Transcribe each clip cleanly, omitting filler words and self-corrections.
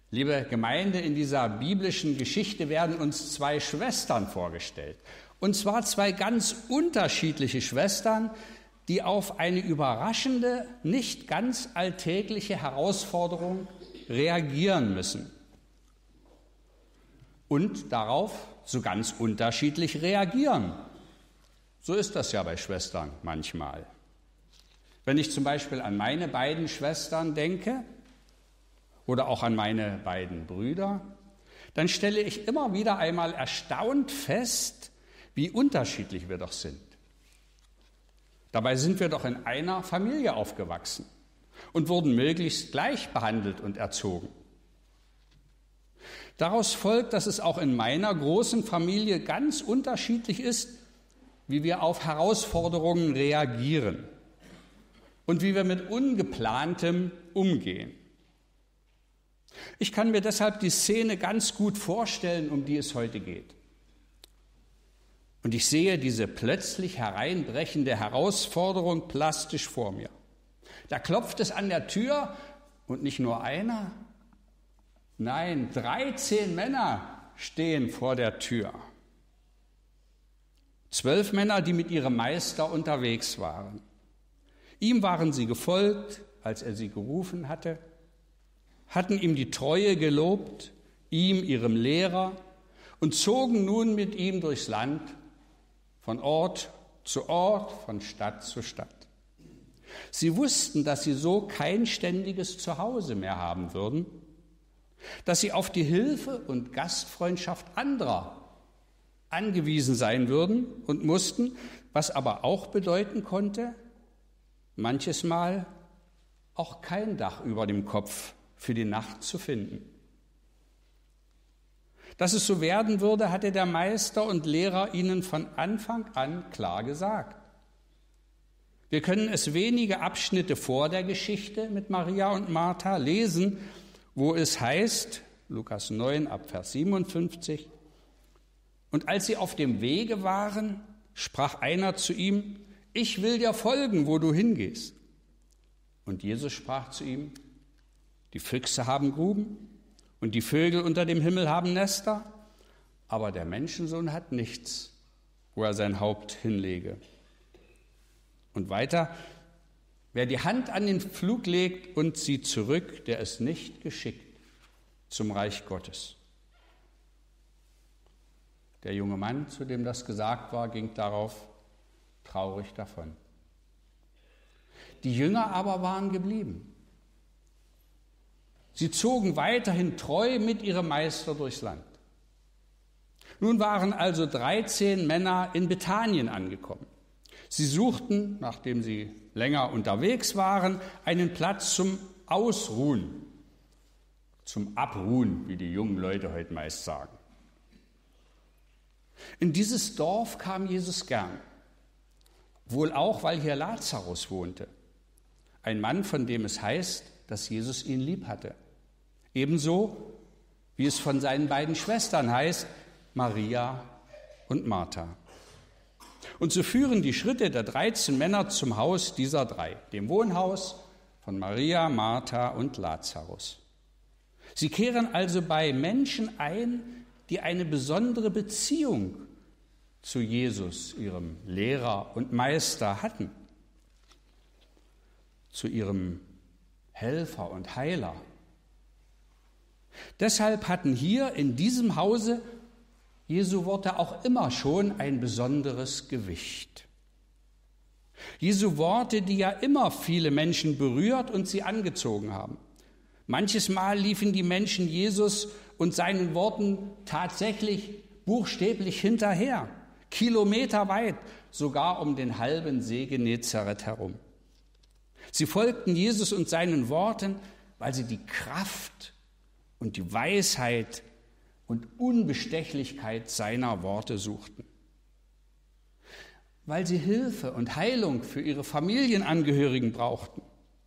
Liebe Gemeinde, in dieser biblischen Geschichte werden uns zwei Schwestern vorgestellt. Und zwar zwei ganz unterschiedliche Schwestern, die auf eine überraschende, nicht ganz alltägliche Herausforderung reagieren müssen. Und darauf so ganz unterschiedlich reagieren. So ist das ja bei Schwestern manchmal. Wenn ich zum Beispiel an meine beiden Schwestern denke oder auch an meine beiden Brüder, dann stelle ich immer wieder einmal erstaunt fest, wie unterschiedlich wir doch sind. Dabei sind wir doch in einer Familie aufgewachsen und wurden möglichst gleich behandelt und erzogen. Daraus folgt, dass es auch in meiner großen Familie ganz unterschiedlich ist, wie wir auf Herausforderungen reagieren und wie wir mit Ungeplantem umgehen. Ich kann mir deshalb die Szene ganz gut vorstellen, um die es heute geht. Und ich sehe diese plötzlich hereinbrechende Herausforderung plastisch vor mir. Da klopft es an der Tür und nicht nur einer, nein, 13 Männer stehen vor der Tür. 12 Männer, die mit ihrem Meister unterwegs waren. Ihm waren sie gefolgt, als er sie gerufen hatte, hatten ihm die Treue gelobt, ihm, ihrem Lehrer, und zogen nun mit ihm durchs Land, von Ort zu Ort, von Stadt zu Stadt. Sie wussten, dass sie so kein ständiges Zuhause mehr haben würden, dass sie auf die Hilfe und Gastfreundschaft anderer angewiesen sein würden und mussten, was aber auch bedeuten konnte, manches Mal auch kein Dach über dem Kopf für die Nacht zu finden. Dass es so werden würde, hatte der Meister und Lehrer ihnen von Anfang an klar gesagt. Wir können es wenige Abschnitte vor der Geschichte mit Maria und Martha lesen, wo es heißt, Lukas 9 ab Vers 57, und als sie auf dem Wege waren, sprach einer zu ihm, ich will dir folgen, wo du hingehst. Und Jesus sprach zu ihm, die Füchse haben Gruben und die Vögel unter dem Himmel haben Nester, aber der Menschensohn hat nichts, wo er sein Haupt hinlege. Und weiter, wer die Hand an den Pflug legt und zieht zurück, der ist nicht geschickt zum Reich Gottes. Der junge Mann, zu dem das gesagt war, ging darauf traurig davon. Die Jünger aber waren geblieben. Sie zogen weiterhin treu mit ihrem Meister durchs Land. Nun waren also 13 Männer in Bethanien angekommen. Sie suchten, nachdem sie länger unterwegs waren, einen Platz zum Ausruhen, zum Abruhen, wie die jungen Leute heute meist sagen. In dieses Dorf kam Jesus gern, wohl auch, weil hier Lazarus wohnte, ein Mann, von dem es heißt, dass Jesus ihn lieb hatte. Ebenso, wie es von seinen beiden Schwestern heißt, Maria und Martha. Und so führen die Schritte der 13 Männer zum Haus dieser drei, dem Wohnhaus von Maria, Martha und Lazarus. Sie kehren also bei Menschen ein, die eine besondere Beziehung zu Jesus, ihrem Lehrer und Meister, hatten, zu ihrem Helfer und Heiler. Deshalb hatten hier in diesem Hause Jesu Worte auch immer schon ein besonderes Gewicht. Jesu Worte, die ja immer viele Menschen berührt und sie angezogen haben. Manches Mal liefen die Menschen Jesus und seinen Worten tatsächlich buchstäblich hinterher, kilometerweit, sogar um den halben See Genezareth herum. Sie folgten Jesus und seinen Worten, weil sie die Kraft und die Weisheit und Unbestechlichkeit seiner Worte suchten. Weil sie Hilfe und Heilung für ihre Familienangehörigen brauchten.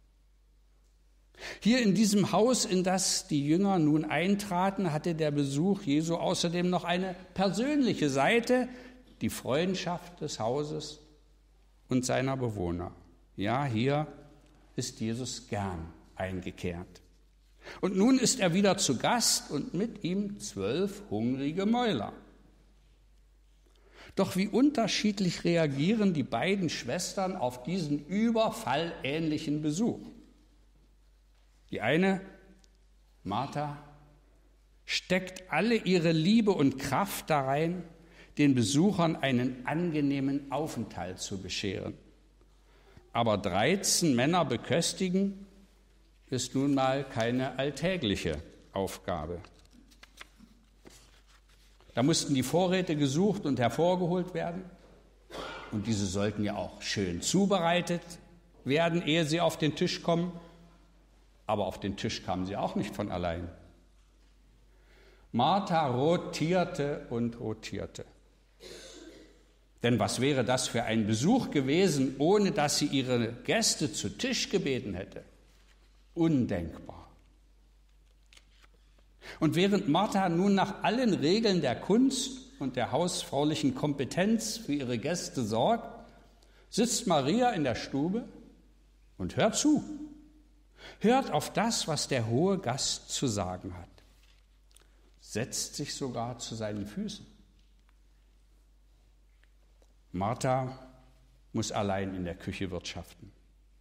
Hier in diesem Haus, in das die Jünger nun eintraten, hatte der Besuch Jesu außerdem noch eine persönliche Seite, die Freundschaft des Hauses und seiner Bewohner. Ja, hier ist Jesus gern eingekehrt. Und nun ist er wieder zu Gast und mit ihm 12 hungrige Mäuler. Doch wie unterschiedlich reagieren die beiden Schwestern auf diesen überfallähnlichen Besuch. Die eine, Martha, steckt alle ihre Liebe und Kraft da rein, den Besuchern einen angenehmen Aufenthalt zu bescheren. Aber 13 Männer beköstigen ist nun mal keine alltägliche Aufgabe. Da mussten die Vorräte gesucht und hervorgeholt werden. Und diese sollten ja auch schön zubereitet werden, ehe sie auf den Tisch kommen. Aber auf den Tisch kamen sie auch nicht von allein. Martha rotierte und rotierte. Denn was wäre das für ein Besuch gewesen, ohne dass sie ihre Gäste zu Tisch gebeten hätte? Undenkbar. Und während Martha nun nach allen Regeln der Kunst und der hausfraulichen Kompetenz für ihre Gäste sorgt, sitzt Maria in der Stube und hört zu. Hört auf das, was der hohe Gast zu sagen hat. Setzt sich sogar zu seinen Füßen. Martha muss allein in der Küche wirtschaften.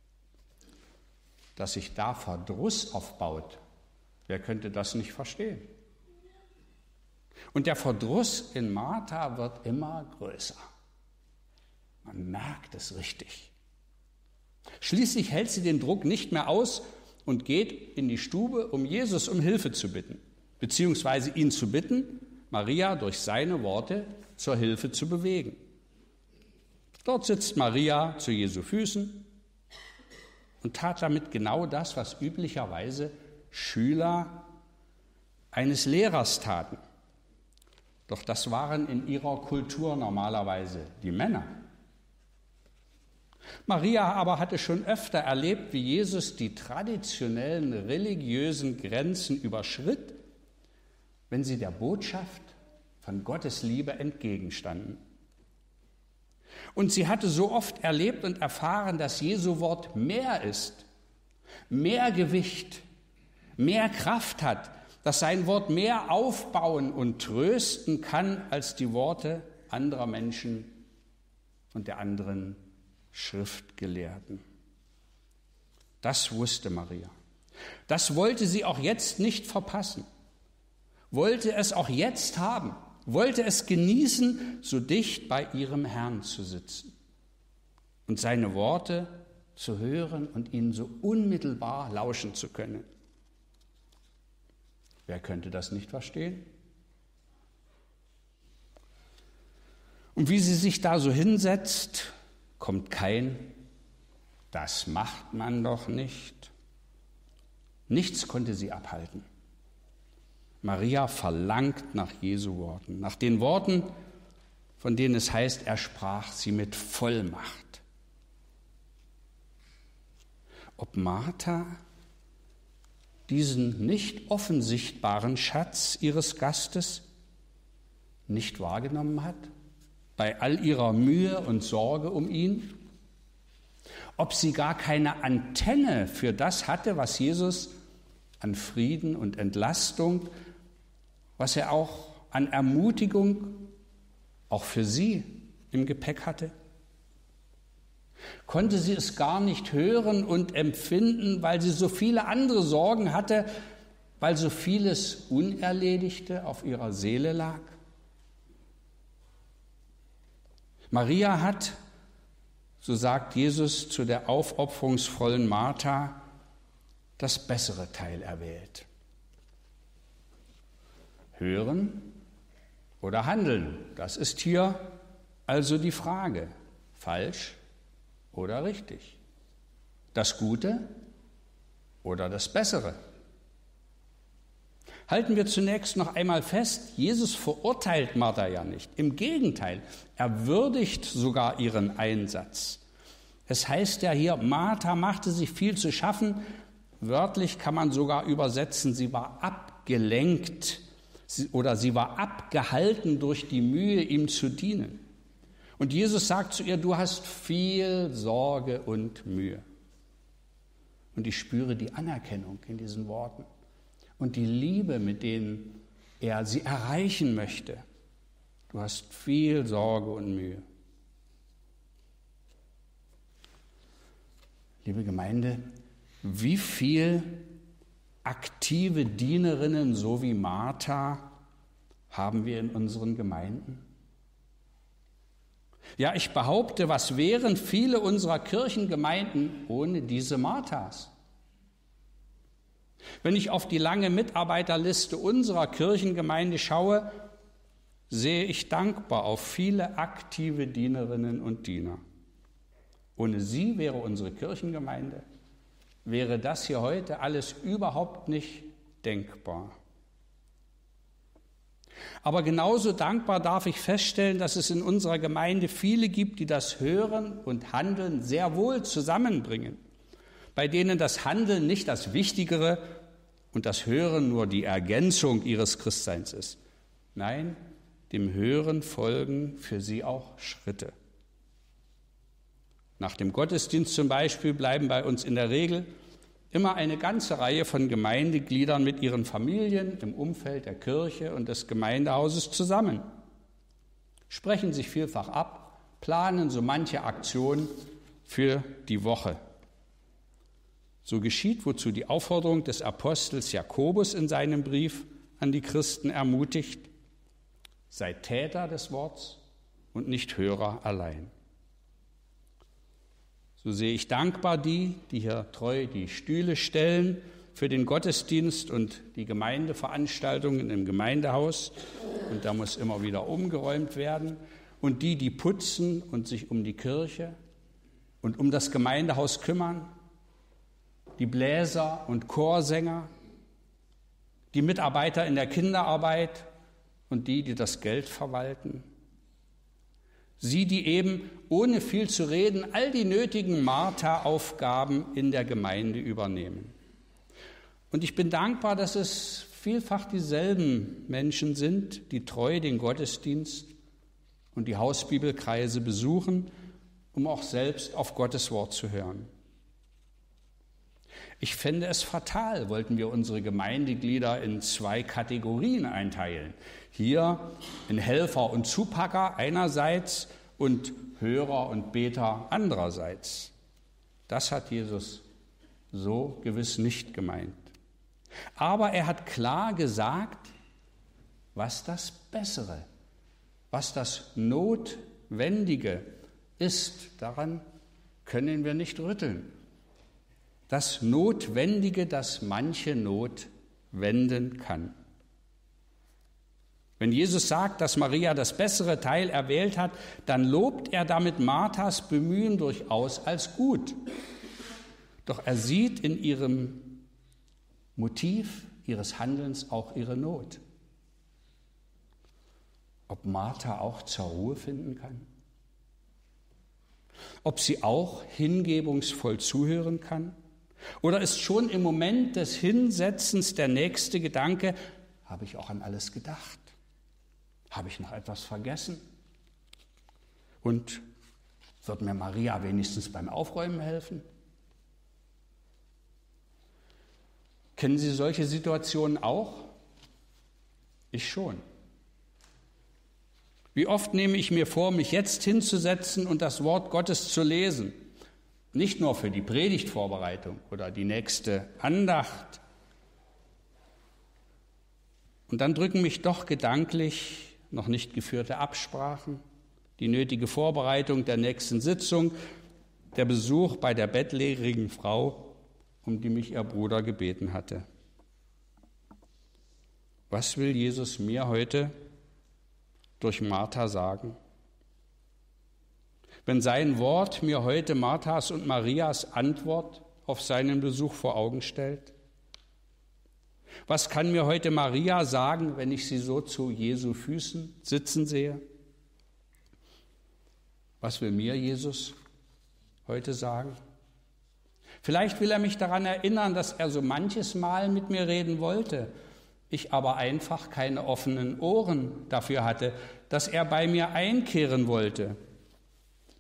Dass sich da Verdruss aufbaut, wer könnte das nicht verstehen? Und der Verdruss in Martha wird immer größer. Man merkt es richtig. Schließlich hält sie den Druck nicht mehr aus und geht in die Stube, um Jesus um Hilfe zu bitten, beziehungsweise ihn zu bitten, Maria durch seine Worte zur Hilfe zu bewegen. Dort sitzt Maria zu Jesu Füßen und tat damit genau das, was üblicherweise Schüler eines Lehrers taten. Doch das waren in ihrer Kultur normalerweise die Männer. Maria aber hatte schon öfter erlebt, wie Jesus die traditionellen religiösen Grenzen überschritt, wenn sie der Botschaft von Gottes Liebe entgegenstanden. Und sie hatte so oft erlebt und erfahren, dass Jesu Wort mehr ist, mehr Gewicht, mehr Kraft hat, dass sein Wort mehr aufbauen und trösten kann als die Worte anderer Menschen und der anderen Schriftgelehrten. Das wusste Maria. Das wollte sie auch jetzt nicht verpassen, wollte es auch jetzt haben, wollte es genießen, so dicht bei ihrem Herrn zu sitzen und seine Worte zu hören und ihnen so unmittelbar lauschen zu können. Wer könnte das nicht verstehen? Und wie sie sich da so hinsetzt, kommt kein „Das macht man doch nicht". Nichts konnte sie abhalten. Maria verlangt nach Jesu Worten, nach den Worten, von denen es heißt, er sprach sie mit Vollmacht. Ob Martha diesen nicht offensichtbaren Schatz ihres Gastes nicht wahrgenommen hat, bei all ihrer Mühe und Sorge um ihn? Ob sie gar keine Antenne für das hatte, was Jesus an Frieden und Entlastung, was er auch an Ermutigung auch für sie im Gepäck hatte? Konnte sie es gar nicht hören und empfinden, weil sie so viele andere Sorgen hatte, weil so vieles Unerledigte auf ihrer Seele lag? Maria hat, so sagt Jesus zu der aufopferungsvollen Martha, das bessere Teil erwählt. Hören oder handeln, das ist hier also die Frage. Falsch oder richtig? Das Gute oder das Bessere? Halten wir zunächst noch einmal fest, Jesus verurteilt Martha ja nicht. Im Gegenteil, er würdigt sogar ihren Einsatz. Es heißt ja hier, Martha machte sich viel zu schaffen. Wörtlich kann man sogar übersetzen, sie war abgelenkt oder sie war abgehalten durch die Mühe, ihm zu dienen. Und Jesus sagt zu ihr, du hast viel Sorge und Mühe. Und ich spüre die Anerkennung in diesen Worten. und die Liebe, mit denen er sie erreichen möchte. Du hast viel Sorge und Mühe. Liebe Gemeinde, wie viel aktive Dienerinnen, so wie Martha, haben wir in unseren Gemeinden? Ja, ich behaupte, was wären viele unserer Kirchengemeinden ohne diese Marthas? Wenn ich auf die lange Mitarbeiterliste unserer Kirchengemeinde schaue, sehe ich dankbar auf viele aktive Dienerinnen und Diener. Ohne sie wäre unsere Kirchengemeinde, wäre das hier heute alles überhaupt nicht denkbar. Aber genauso dankbar darf ich feststellen, dass es in unserer Gemeinde viele gibt, die das Hören und Handeln sehr wohl zusammenbringen, bei denen das Handeln nicht das Wichtigere und das Hören nur die Ergänzung ihres Christseins ist. Nein, dem Hören folgen für sie auch Schritte. Nach dem Gottesdienst zum Beispiel bleiben bei uns in der Regel immer eine ganze Reihe von Gemeindegliedern mit ihren Familien im Umfeld der Kirche und des Gemeindehauses zusammen, sprechen sich vielfach ab, planen so manche Aktion für die Woche. So geschieht, wozu die Aufforderung des Apostels Jakobus in seinem Brief an die Christen ermutigt: Seid Täter des Worts und nicht Hörer allein. So sehe ich dankbar die hier treu die Stühle stellen für den Gottesdienst und die Gemeindeveranstaltungen im Gemeindehaus. Und da muss immer wieder umgeräumt werden. Und die putzen und sich um die Kirche und um das Gemeindehaus kümmern. Die Bläser und Chorsänger, die Mitarbeiter in der Kinderarbeit und die das Geld verwalten. Sie, die eben, ohne viel zu reden, all die nötigen Martha-Aufgaben in der Gemeinde übernehmen. Und ich bin dankbar, dass es vielfach dieselben Menschen sind, die treu den Gottesdienst und die Hausbibelkreise besuchen, um auch selbst auf Gottes Wort zu hören. Ich fände es fatal, wollten wir unsere Gemeindeglieder in 2 Kategorien einteilen. Hier in Helfer und Zupacker einerseits und Hörer und Beter andererseits. Das hat Jesus so gewiss nicht gemeint. Aber er hat klar gesagt, was das Bessere, was das Notwendige ist. Daran können wir nicht rütteln. Das Notwendige, das manche Not wenden kann. Wenn Jesus sagt, dass Maria das bessere Teil erwählt hat, dann lobt er damit Marthas Bemühen durchaus als gut. Doch er sieht in ihrem Motiv ihres Handelns auch ihre Not. Ob Martha auch zur Ruhe finden kann? Ob sie auch hingebungsvoll zuhören kann? Oder ist schon im Moment des Hinsetzens der nächste Gedanke: Habe ich auch an alles gedacht? Habe ich noch etwas vergessen? Und wird mir Maria wenigstens beim Aufräumen helfen? Kennen Sie solche Situationen auch? Ich schon. Wie oft nehme ich mir vor, mich jetzt hinzusetzen und das Wort Gottes zu lesen? Nicht nur für die Predigtvorbereitung oder die nächste Andacht. Und dann drücken mich doch gedanklich noch nicht geführte Absprachen, die nötige Vorbereitung der nächsten Sitzung, der Besuch bei der bettlägerigen Frau, um die mich ihr Bruder gebeten hatte. Was will Jesus mir heute durch Martha sagen? Wenn sein Wort mir heute Marthas und Marias Antwort auf seinen Besuch vor Augen stellt? Was kann mir heute Maria sagen, wenn ich sie so zu Jesu Füßen sitzen sehe? Was will mir Jesus heute sagen? Vielleicht will er mich daran erinnern, dass er so manches Mal mit mir reden wollte, ich aber einfach keine offenen Ohren dafür hatte, dass er bei mir einkehren wollte.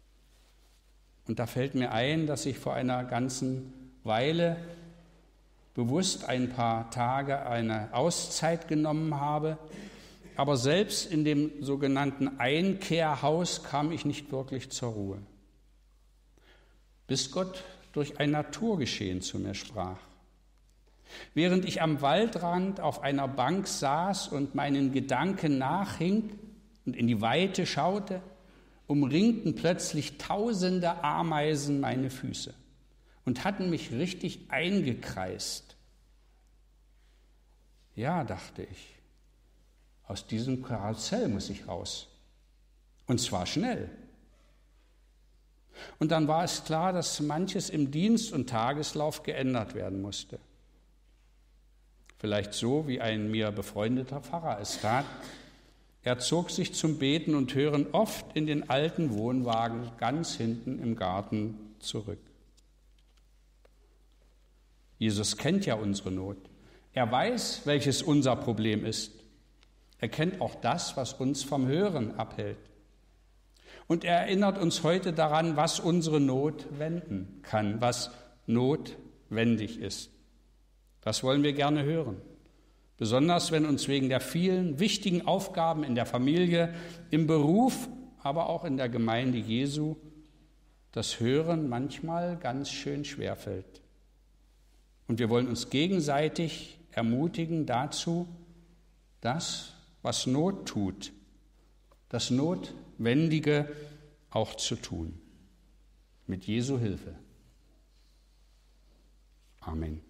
Und da fällt mir ein, dass ich vor einer ganzen Weile, bewusst ein paar Tage eine Auszeit genommen habe. Aber selbst in dem sogenannten Einkehrhaus kam ich nicht wirklich zur Ruhe, bis Gott durch ein Naturgeschehen zu mir sprach. Während ich am Waldrand auf einer Bank saß und meinen Gedanken nachhing und in die Weite schaute, umringten plötzlich tausende Ameisen meine Füße und hatten mich richtig eingekreist. Ja, dachte ich, aus diesem Karussell muss ich raus. Und zwar schnell. Und dann war es klar, dass manches im Dienst und Tageslauf geändert werden musste. Vielleicht so, wie ein mir befreundeter Pfarrer es tat. Er zog sich zum Beten und Hören oft in den alten Wohnwagen ganz hinten im Garten zurück. Jesus kennt ja unsere Not. Er weiß, welches unser Problem ist. Er kennt auch das, was uns vom Hören abhält. Und er erinnert uns heute daran, was unsere Not wenden kann, was notwendig ist. Das wollen wir gerne hören. Besonders wenn uns wegen der vielen wichtigen Aufgaben in der Familie, im Beruf, aber auch in der Gemeinde Jesu das Hören manchmal ganz schön schwerfällt. Und wir wollen uns gegenseitig ermutigen dazu, das, was Not tut, das Notwendige auch zu tun. Mit Jesu Hilfe. Amen.